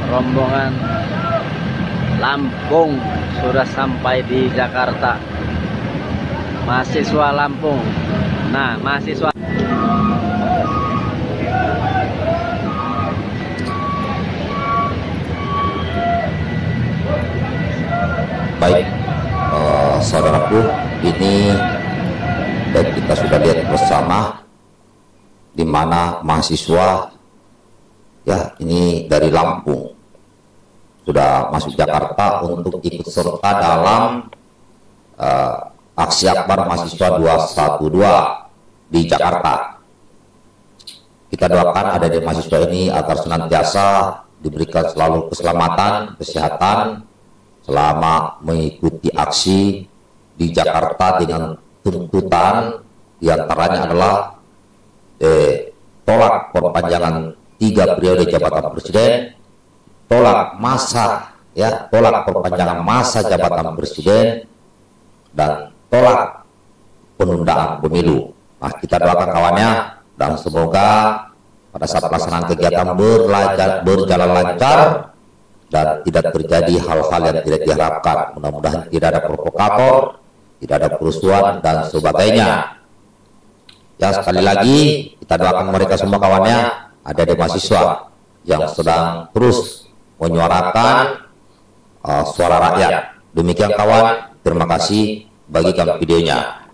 rombongan Lampung sudah sampai di Jakarta. Mahasiswa Lampung. Nah, mahasiswa baik, saudaraku, ini dan kita sudah lihat bersama di mana mahasiswa ya ini dari Lampung sudah masuk Jakarta untuk ikut serta dalam aksi akbar mahasiswa 212 di Jakarta. Kita doakan adik-adik mahasiswa ini agar senantiasa diberikan selalu keselamatan, kesehatan selama mengikuti aksi di Jakarta dengan tuntutan diantaranya adalah tolak perpanjangan 3 periode jabatan presiden, tolak perpanjangan masa jabatan presiden, dan tolak penundaan pemilu. Nah, kita doakan kawannya dan semoga pada saat pelaksanaan kegiatan berjalan lancar dan tidak terjadi hal-hal yang tidak diharapkan. Mudah-mudahan tidak ada provokator, tidak ada kerusuhan dan sebagainya. Ya, sekali lagi kita doakan mereka semua kawannya, ada di mahasiswa yang sedang terus menyuarakan suara rakyat. Demikian kawan, terima kasih, bagikan videonya.